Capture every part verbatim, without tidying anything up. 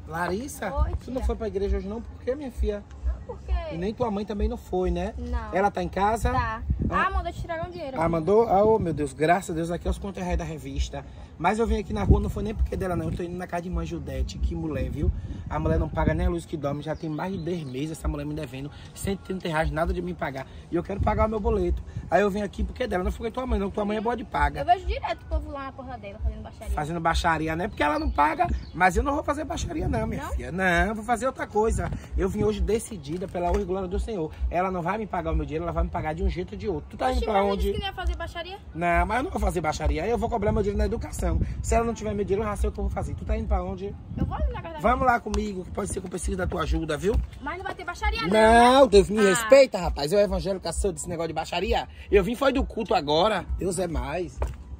Larissa? Oi, tu não tia. foi pra igreja hoje não? Por quê, minha filha? Por quê? E nem tua mãe também não foi, né? Não. Ela tá em casa? Tá. Ah. Ah, mandou te tirar um dinheiro. Ah, mandou? Ah, oh, meu Deus, graças a Deus, aqui é os contos reais da revista. Mas eu vim aqui na rua, não foi nem porque dela não, eu tô indo na casa de mãe Judete, que mulher, viu? A mulher não paga nem a luz que dorme, já tem mais de dez meses essa mulher me devendo cento e trinta reais, nada de me pagar. E eu quero pagar o meu boleto. Aí eu vim aqui porque dela, não foi tua mãe não, tua mãe é boa de paga. Eu vejo direto o povo lá na porta dela fazendo baixaria. Fazendo baixaria, né? Porque ela não paga, mas eu não vou fazer baixaria não, minha Não? filha. Não, vou fazer outra coisa. Eu vim hoje decidida pela honra e glória do Senhor. Ela não vai me pagar o meu dinheiro, ela vai me pagar de um jeito ou de outro. Tu tá indo Oxi, pra mas eu onde? disse que não ia fazer baixaria? Não, mas eu não vou fazer baixaria. Aí eu vou cobrar meu dinheiro na educação. Se ela não tiver meu dinheiro, eu já sei o que eu vou fazer. Tu tá indo pra onde? Eu vou ali na casa da Vamos lá comigo, que pode ser que eu precise da tua ajuda, viu? Mas não vai ter baixaria não, Não, né? Deus me Ah. respeita, rapaz. Eu evangélico sou desse negócio de baixaria. Eu vim foi do culto agora. Deus é mais.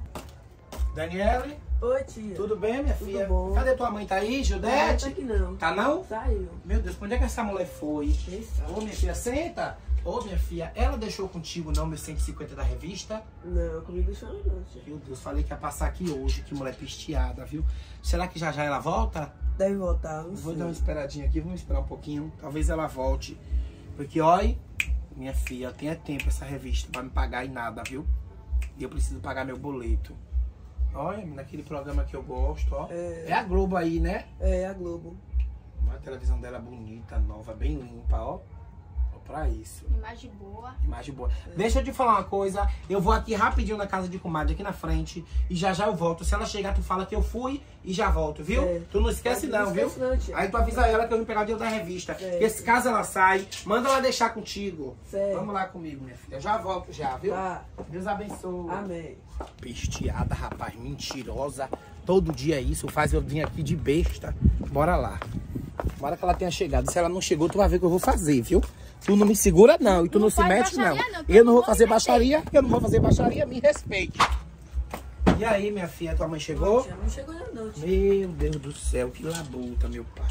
Daniele, Oi, tia. tudo bem, minha Tudo filha? bom. Cadê tua mãe? Tá aí, Não, Judete? tá aqui não. Tá não? Saiu. Meu Deus, pra onde é que essa mulher foi? Nem sabe. Ô, minha filha, senta. Ô, minha filha, ela deixou contigo não meu cento e cinquenta da revista? Não, comigo deixou não, tia. Meu Deus, falei que ia passar aqui hoje, que mulher pisteada, viu? Será que já já ela volta? Deve voltar, não Vou sei. dar uma esperadinha aqui, vamos esperar um pouquinho. Talvez ela volte. Porque, olha, minha filha, tenha tempo essa revista pra me pagar e nada, viu? E eu preciso pagar meu boleto. Olha, naquele programa que eu gosto, ó. É. É a Globo aí, né? É, a Globo. Uma televisão dela bonita, nova, bem limpa, ó. Ó, pra isso. Imagem boa. Imagem boa. Deixa eu te falar uma coisa. Eu vou aqui rapidinho na casa de comadre, aqui na frente. E já já eu volto. Se ela chegar, tu fala que eu fui e já volto, viu? É. Tu não esquece Não não, viu? esqueço não, tia. Aí tu avisa ela que eu vim pegar o dinheiro da revista. É. Porque se caso ela sai, manda ela deixar contigo. Certo. Vamos lá comigo, minha filha. Eu já volto já, viu? Tá. Deus abençoe. Amém. Pesteada, rapaz, mentirosa. Todo dia isso faz eu vir aqui de besta. Bora lá. Bora que ela tenha chegado. Se ela não chegou, tu vai ver o que eu vou fazer, viu? Tu não me segura não, e tu não, Não se faz mete não. baixaria, não, Eu pelo não vou amor fazer de baixaria, eu não vou fazer baixaria, me respeite. E aí, minha filha, tua mãe chegou? Tia, não chegou ainda não, tia. Meu Deus do céu, que labuta, meu pai.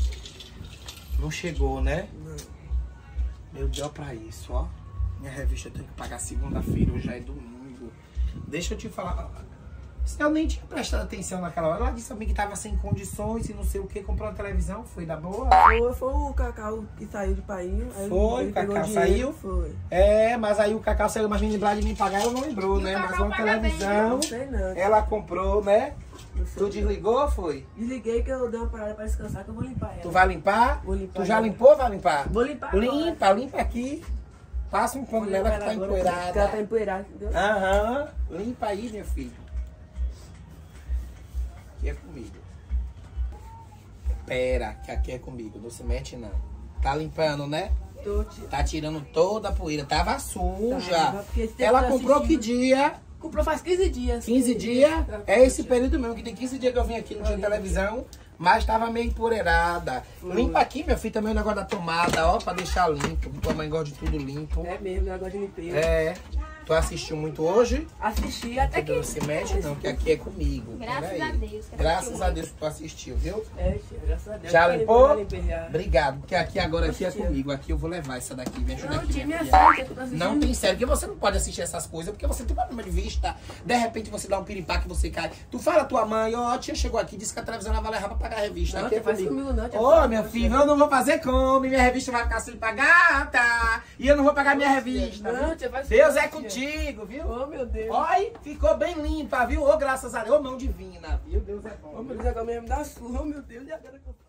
Não chegou, né? Não. Meu Deus, pra isso, ó. Minha revista eu tenho que pagar segunda-feira, hoje já é domingo. Deixa eu te falar. Eu nem tinha prestado atenção naquela hora. Ela disse também que tava sem condições e não sei o que. Comprou uma televisão, foi da boa? Foi, foi o Cacau que saiu de painho. Aí Foi, ele o pegou Cacau dinheiro, saiu? Foi. É, mas aí o Cacau saiu, mas me lembrar de me pagar, ela não lembrou, E o né? Mas Cacau uma paga bem, televisão, Não sei não. tia. ela comprou, né? Não sei Tu não. desligou, foi? Desliguei que eu dei uma parada pra descansar que eu vou limpar ela. Tu vai limpar? Vou limpar Tu já ela. limpou ou vai limpar? Vou limpar agora. Limpa, limpa aqui. Passa um pano Vou nela limpar que tá agora, empoeirada. que ela tá empoeirada, entendeu? Aham, limpa aí, meu filho. Aqui é comigo. Pera, que aqui é comigo, não se mete não. Tá limpando, né? Tô, tia. Tá tirando toda a poeira, tava suja. Tava, porque esse tempo Ela tá comprou que assistindo. dia? Comprou faz quinze dias. quinze dias? Tá, É esse tia. período mesmo, que tem quinze dias que eu vim aqui, não tinha Olha. televisão. Mas tava meio empoeirada. Foi. Limpa aqui, meu filho, também o negócio da tomada, ó, pra deixar limpo. Tua mãe gosta de tudo limpo. É mesmo, negócio de limpeza. É. Tu assistiu muito hoje? Assisti até que... Não se mexe não, que aqui é comigo. Graças Pera a aí. Deus, que Graças assistiu a muito. Deus que tu assistiu, viu? É, tia, graças a Deus. Já Eu limpou? Já limpei, já. Obrigado, porque aqui agora aqui é Assistiu. comigo. Aqui eu vou levar essa daqui. Me ajuda Não, aqui, tia, minha minha filha. filha, que eu tô assistindo. Não tem sério, porque você não pode assistir essas coisas, porque você tem problema de vista. De repente você dá um piripá que você cai. Tu fala à tua mãe, ó, a tia chegou aqui, disse que a televisão ela vai levar pra pagar a revista. Não, aqui é tia, faz comigo. comigo não, tia. Ô, Faz minha com filha, você. eu não vou fazer como, minha revista vai ficar sem pagar, tá? E eu não vou pagar minha revista. Não, viu? tia, faz Deus comigo, é tia. contigo, viu? Oh, meu Deus. Oi, ficou bem limpa, viu? Ô, graças a Deus, ô, mão divina, viu? Deus é bom. Oh, meu Deus, agora mesmo me dá surra. Oh, meu Deus, e agora que eu...